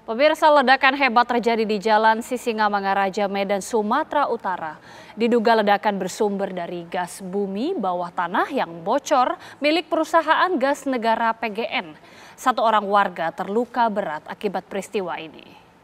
Pemirsa, ledakan hebat terjadi di Jalan Sisingamangaraja, Medan, Sumatera Utara. Diduga ledakan bersumber dari gas bumi bawah tanah yang bocor milik perusahaan gas negara PGN. Satu orang warga terluka berat akibat peristiwa ini.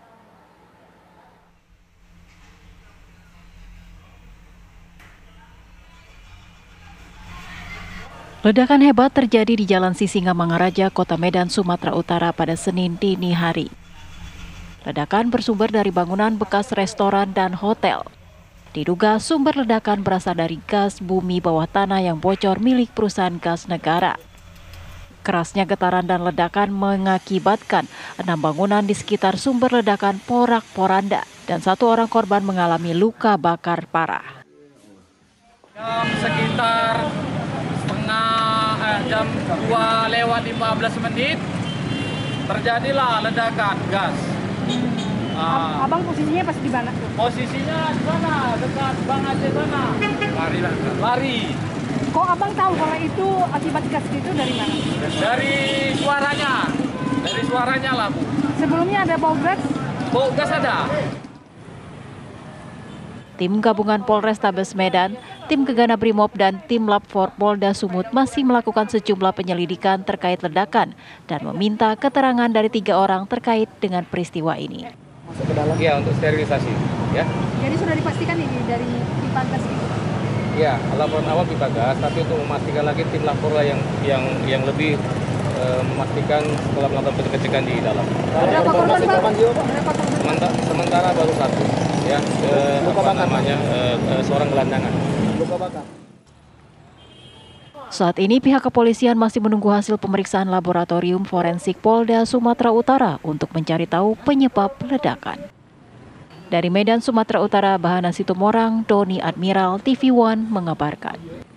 Ledakan hebat terjadi di Jalan Sisingamangaraja, Kota Medan, Sumatera Utara pada Senin dini hari. Ledakan bersumber dari bangunan bekas restoran dan hotel. Diduga sumber ledakan berasal dari gas bumi bawah tanah yang bocor milik perusahaan gas negara. Kerasnya getaran dan ledakan mengakibatkan 6 bangunan di sekitar sumber ledakan porak-poranda dan 1 orang korban mengalami luka bakar parah. Sekitar jam 2:15 terjadilah ledakan gas. Abang posisinya pas di mana? Posisinya di sana, dekat Bang Aceh sana. Lari. Kok abang tahu kalau itu akibat gas itu dari mana? Dari suaranya lah, Bu. Sebelumnya ada bau gas? Bau gas ada. Tim gabungan Polrestabes Medan, tim Gegana Brimob dan tim Lab 4 Polda Sumut masih melakukan sejumlah penyelidikan terkait ledakan dan meminta keterangan dari 3 orang terkait dengan peristiwa ini. Masuk ke dalam? Iya, untuk sterilisasi. Ya. Jadi sudah dipastikan ini dari pipa gas itu? Iya, laporan awal pipa gas, tapi untuk memastikan lagi tim lapor lah yang lebih memastikan setelah melakukan pengecekan di dalam. Berapa korban, Pak? Sementara baru 1, ya, seorang gelandangan. Saat ini pihak kepolisian masih menunggu hasil pemeriksaan laboratorium forensik Polda Sumatera Utara untuk mencari tahu penyebab ledakan. Dari Medan, Sumatera Utara, Bahana Situmorang, Doni Admiral, TV One mengabarkan.